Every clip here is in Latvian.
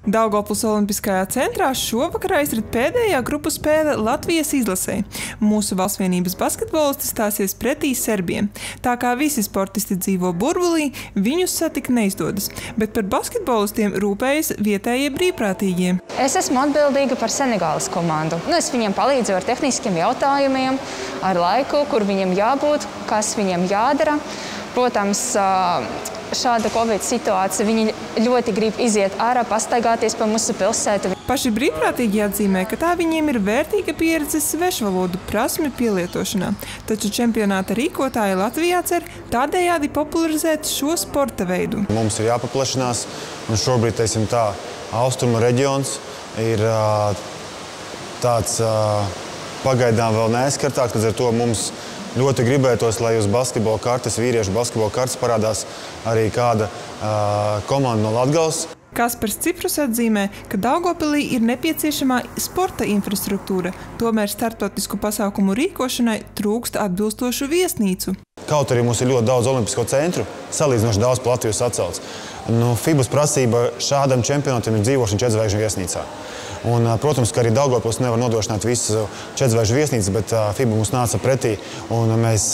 Daugavpils Olimpiskajā centrā šovakar aizrit pēdējā grupu spēle Latvijas izlasei. Mūsu valstsvienības basketbolisti stāsies pretī serbiem. Tā kā visi sportisti dzīvo burbulī, viņus satikt neizdodas, bet par basketbolistiem rūpējas vietējie brīvprātīgie. Es esmu atbildīga par Senegālas komandu. Es viņiem palīdzu ar tehniskiem jautājumiem, ar laiku, kur viņiem jābūt, kas viņiem jādara. Protams, šāda Covid situācija, viņi ļoti grib iziet ārā, pastaigāties pa mūsu pilsētu. Paši brīvprātīgi atzīmē, ka tā viņiem ir vērtīga pieredze svešvalodu prasmi pielietošanā, taču čempionāta rīkotāji Latvijā cer tādējādi popularizēt šo sporta veidu. Mums ir jāpaplašinās, un šobrīd, teiksim tā, austrumu reģions ir tāds pagaidām vēl neaizskartāks, līdz ar to mums ļoti gribētos, lai uz basketbola kartes, vīriešu basketbola kartes parādās arī kāda komanda no Latgales. Kaspars Ciprus atzīmē, ka Daugavpilī ir nepieciešamā sporta infrastruktūra, tomēr starptautisku pasākumu rīkošanai trūkst atbilstošu viesnīcu. Kaut arī mums ir ļoti daudz olimpisko centru, salīdzinoši daudz pa Latvijas atcelts. FIBAs prasība šādam čempionātam ir dzīvošana 4-zvaigžņu viesnīcā. Un, protams, ka arī Daugavpils nevar nodrošināt visu 4-zvaigžņu viesnīcu, bet FIBA mums nāca pretī, un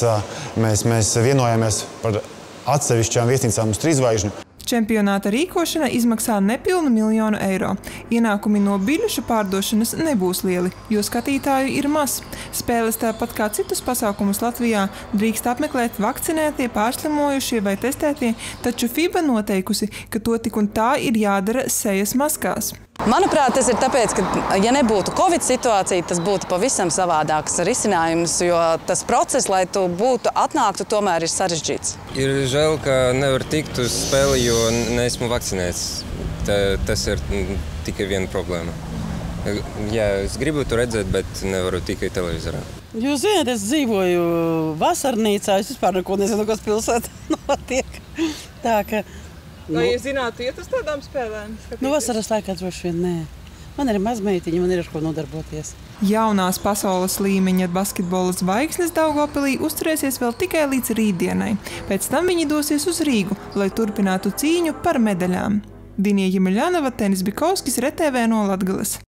mēs vienojāmies par atsevišķām viesnīcām uz 3-zvaigžņu. Čempionāta rīkošana izmaksā nepilnu $1 miljonu eiro. Ienākumi no biļešu pārdošanas nebūs lieli, jo skatītāju ir maz. Spēles tāpat kā citus pasākumus Latvijā drīkst apmeklēt vakcinētie, pārslimojušie vai testētie, taču FIBA noteikusi, ka to tik un tā ir jādara sejas maskās. Manuprāt, tas ir tāpēc, ka, ja nebūtu Covid situācija, tas būtu pavisam savādāks risinājums, jo tas process, lai tu atnāktu, tomēr ir sarežģīts. Ir žēl, ka nevar tikt uz spēli, jo neesmu vakcinēts. Tas ir tikai viena problēma. Jā, es gribu to redzēt, bet nevaru tikai televizorā. Jūs zināt, es dzīvoju vasarnīcā, es vispār neko nezinu, kas pilsētā notiek. Tā ka... Vai jūs zinātu iet uz tādām spēlēm? Vasaras laikā droši vien nē. Man ir mazmeitiņa, man ir ar ko nodarboties. Jaunās pasaules līmeņa basketbola zvaigznes Daugavpilī uzturēsies vēl tikai līdz rītdienai. Pēc tam viņi dosies uz Rīgu, lai turpinātu cīņu par medaļām. Dinija Jemeļjanova, Tenis Bikovskis, RTV no Latgales.